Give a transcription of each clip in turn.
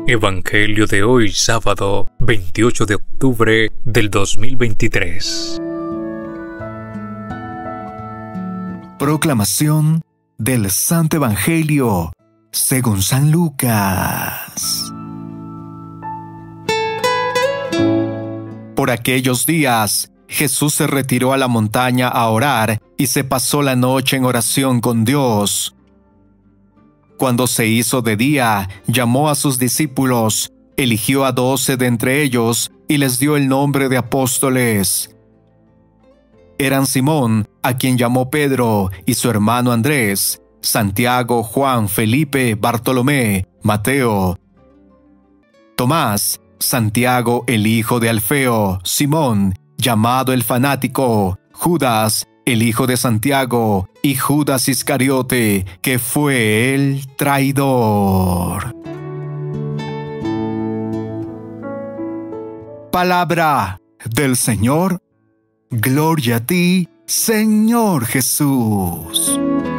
Evangelio de hoy, sábado 28 de octubre del 2023. Proclamación del Santo Evangelio según San Lucas. Por aquellos días, Jesús se retiró a la montaña a orar y se pasó la noche en oración con Dios. Cuando se hizo de día, llamó a sus discípulos, eligió a 12 de entre ellos y les dio el nombre de apóstoles. Eran Simón, a quien llamó Pedro, y su hermano Andrés, Santiago, Juan, Felipe, Bartolomé, Mateo, Tomás, Santiago el hijo de Alfeo, Simón, llamado el fanático, Judas, el hijo de Santiago, y Judas Iscariote, que fue el traidor. Palabra del Señor. Gloria a ti, Señor Jesús.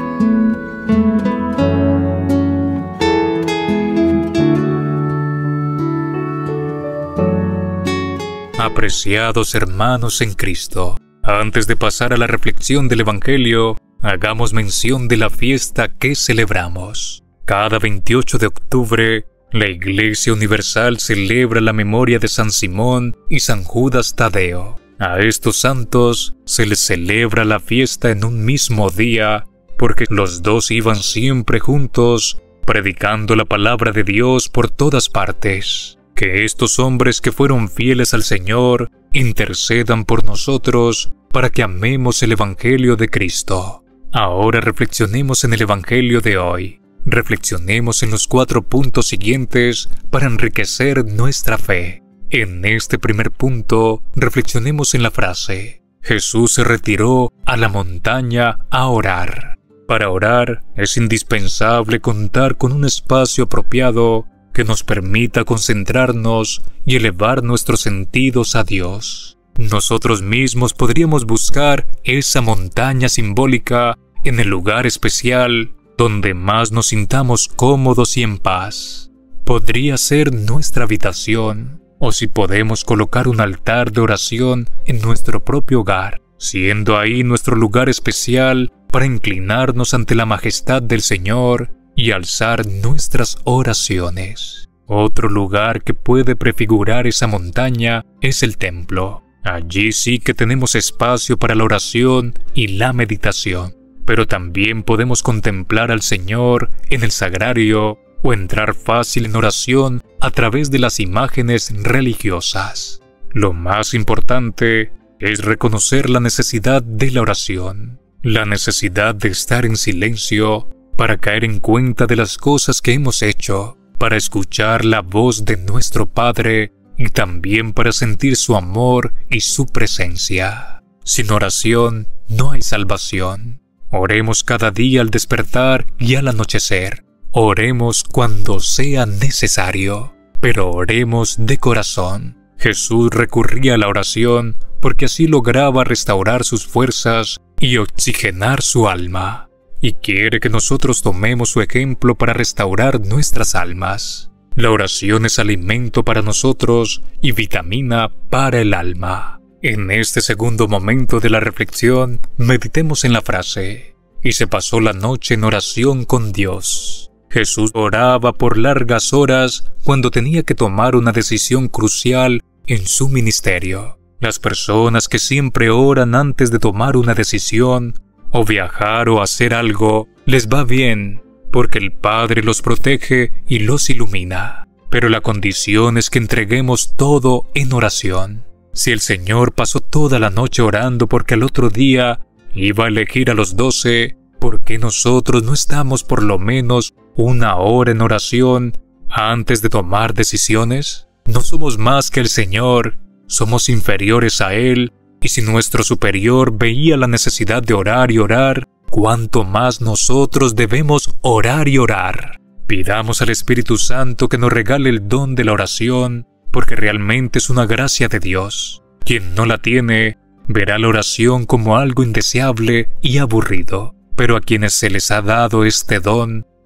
Apreciados hermanos en Cristo, antes de pasar a la reflexión del Evangelio, hagamos mención de la fiesta que celebramos. Cada 28 de octubre, la Iglesia Universal celebra la memoria de San Simón y San Judas Tadeo. A estos santos se les celebra la fiesta en un mismo día, porque los dos iban siempre juntos, predicando la palabra de Dios por todas partes. Que estos hombres que fueron fieles al Señor intercedan por nosotros para que amemos el Evangelio de Cristo. Ahora reflexionemos en el Evangelio de hoy. Reflexionemos en los 4 puntos siguientes para enriquecer nuestra fe. En este primer punto, reflexionemos en la frase: Jesús se retiró a la montaña a orar. Para orar es indispensable contar con un espacio apropiado que nos permita concentrarnos y elevar nuestros sentidos a Dios. Nosotros mismos podríamos buscar esa montaña simbólica en el lugar especial donde más nos sintamos cómodos y en paz. Podría ser nuestra habitación, o si podemos colocar un altar de oración en nuestro propio hogar, siendo ahí nuestro lugar especial para inclinarnos ante la majestad del Señor y alzar nuestras oraciones. Otro lugar que puede prefigurar esa montaña es el templo. Allí sí que tenemos espacio para la oración y la meditación, pero también podemos contemplar al Señor en el sagrario o entrar fácil en oración a través de las imágenes religiosas. Lo más importante es reconocer la necesidad de la oración, la necesidad de estar en silencio para caer en cuenta de las cosas que hemos hecho, para escuchar la voz de nuestro Padre y también para sentir su amor y su presencia. Sin oración no hay salvación. Oremos cada día al despertar y al anochecer. Oremos cuando sea necesario, pero oremos de corazón. Jesús recurría a la oración porque así lograba restaurar sus fuerzas y oxigenar su alma. Y quiere que nosotros tomemos su ejemplo para restaurar nuestras almas. La oración es alimento para nosotros y vitamina para el alma. En este segundo momento de la reflexión, meditemos en la frase: y se pasó la noche en oración con Dios. Jesús oraba por largas horas cuando tenía que tomar una decisión crucial en su ministerio. Las personas que siempre oran antes de tomar una decisión, o viajar o hacer algo, les va bien, porque el Padre los protege y los ilumina. Pero la condición es que entreguemos todo en oración. Si el Señor pasó toda la noche orando porque al otro día iba a elegir a los 12, ¿por qué nosotros no estamos por lo menos 1 hora en oración antes de tomar decisiones? No somos más que el Señor, somos inferiores a Él. Y si nuestro superior veía la necesidad de orar y orar, ¿cuánto más nosotros debemos orar y orar? Pidamos al Espíritu Santo que nos regale el don de la oración, porque realmente es una gracia de Dios. Quien no la tiene, verá la oración como algo indeseable y aburrido. Pero a quienes se les ha dado este don,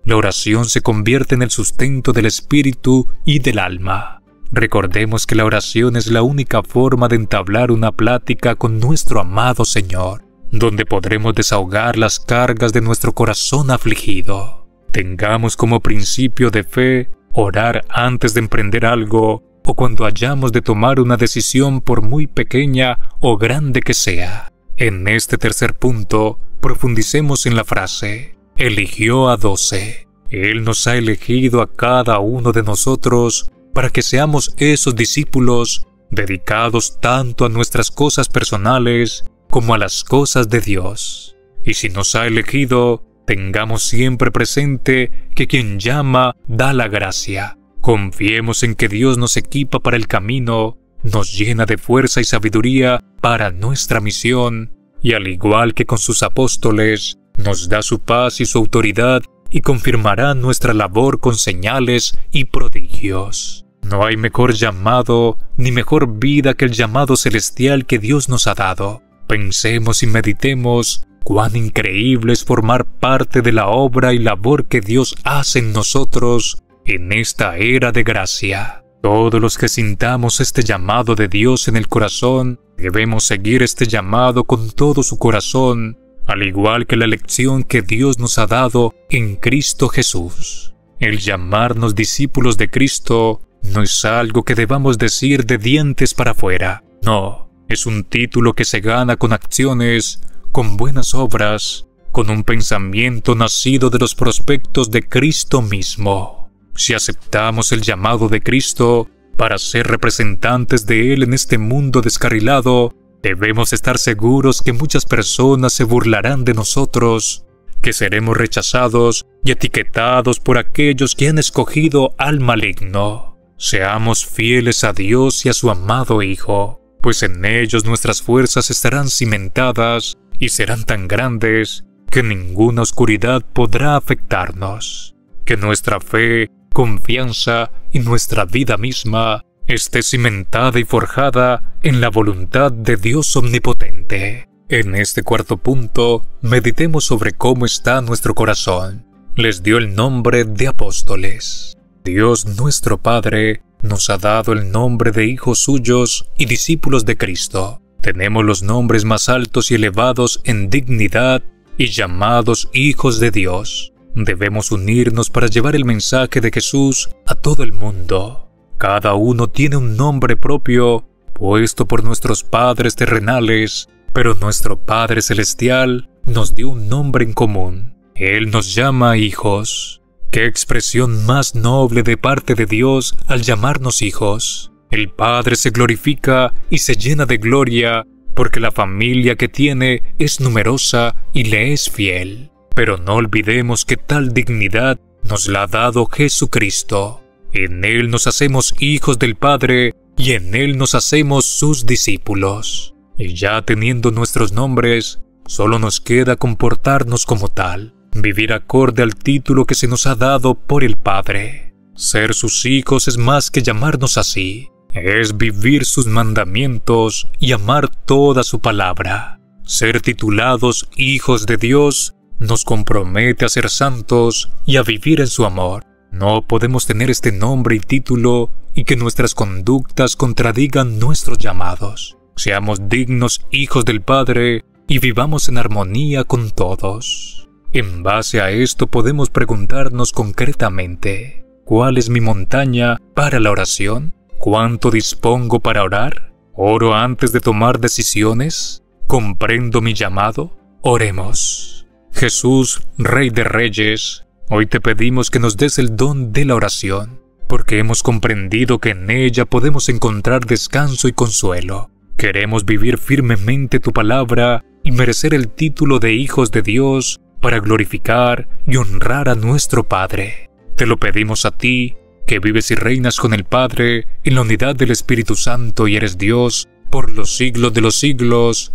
la oración se convierte en el sustento del espíritu y del alma. Recordemos que la oración es la única forma de entablar una plática con nuestro amado Señor, donde podremos desahogar las cargas de nuestro corazón afligido. Tengamos como principio de fe orar antes de emprender algo o cuando hayamos de tomar una decisión por muy pequeña o grande que sea. En este tercer punto, profundicemos en la frase: eligió a 12. Él nos ha elegido a cada uno de nosotros para que seamos esos discípulos dedicados tanto a nuestras cosas personales como a las cosas de Dios. Y si nos ha elegido, tengamos siempre presente que quien llama da la gracia. Confiemos en que Dios nos equipa para el camino, nos llena de fuerza y sabiduría para nuestra misión, y al igual que con sus apóstoles, nos da su paz y su autoridad y confirmará nuestra labor con señales y prodigios. No hay mejor llamado ni mejor vida que el llamado celestial que Dios nos ha dado. Pensemos y meditemos cuán increíble es formar parte de la obra y labor que Dios hace en nosotros en esta era de gracia. Todos los que sintamos este llamado de Dios en el corazón, debemos seguir este llamado con todo su corazón, al igual que la elección que Dios nos ha dado en Cristo Jesús. El llamarnos discípulos de Cristo no es algo que debamos decir de dientes para afuera. No, es un título que se gana con acciones, con buenas obras, con un pensamiento nacido de los prospectos de Cristo mismo. Si aceptamos el llamado de Cristo para ser representantes de Él en este mundo descarrilado, debemos estar seguros que muchas personas se burlarán de nosotros, que seremos rechazados y etiquetados por aquellos que han escogido al maligno. Seamos fieles a Dios y a su amado Hijo, pues en ellos nuestras fuerzas estarán cimentadas y serán tan grandes que ninguna oscuridad podrá afectarnos. Que nuestra fe, confianza y nuestra vida misma esté cimentada y forjada en la voluntad de Dios omnipotente. En este cuarto punto, meditemos sobre cómo está nuestro corazón. Les dio el nombre de apóstoles. Dios nuestro Padre nos ha dado el nombre de hijos suyos y discípulos de Cristo. Tenemos los nombres más altos y elevados en dignidad y llamados hijos de Dios. Debemos unirnos para llevar el mensaje de Jesús a todo el mundo. Cada uno tiene un nombre propio, puesto por nuestros padres terrenales, pero nuestro Padre Celestial nos dio un nombre en común. Él nos llama hijos. ¡Qué expresión más noble de parte de Dios al llamarnos hijos! El Padre se glorifica y se llena de gloria porque la familia que tiene es numerosa y le es fiel. Pero no olvidemos que tal dignidad nos la ha dado Jesucristo. En Él nos hacemos hijos del Padre y en Él nos hacemos sus discípulos. Y ya teniendo nuestros nombres, solo nos queda comportarnos como tal, vivir acorde al título que se nos ha dado por el Padre. Ser sus hijos es más que llamarnos así, es vivir sus mandamientos y amar toda su palabra. Ser titulados hijos de Dios nos compromete a ser santos y a vivir en su amor. No podemos tener este nombre y título y que nuestras conductas contradigan nuestros llamados. Seamos dignos hijos del Padre y vivamos en armonía con todos. En base a esto podemos preguntarnos concretamente: ¿cuál es mi montaña para la oración? ¿Cuánto dispongo para orar? ¿Oro antes de tomar decisiones? ¿Comprendo mi llamado? Oremos. Jesús, Rey de Reyes, hoy te pedimos que nos des el don de la oración, porque hemos comprendido que en ella podemos encontrar descanso y consuelo. Queremos vivir firmemente tu palabra y merecer el título de hijos de Dios para glorificar y honrar a nuestro Padre. Te lo pedimos a ti, que vives y reinas con el Padre en la unidad del Espíritu Santo y eres Dios por los siglos de los siglos.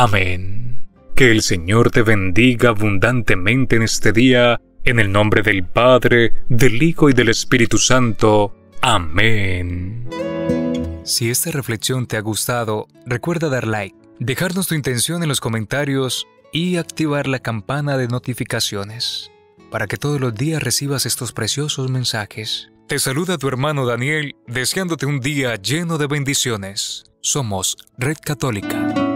Amén. Que el Señor te bendiga abundantemente en este día, en el nombre del Padre, del Hijo y del Espíritu Santo. Amén. Si esta reflexión te ha gustado, recuerda dar like, dejarnos tu intención en los comentarios y activar la campana de notificaciones. para que todos los días recibas estos preciosos mensajes. Te saluda tu hermano Daniel, deseándote un día lleno de bendiciones. Somos Red Católica.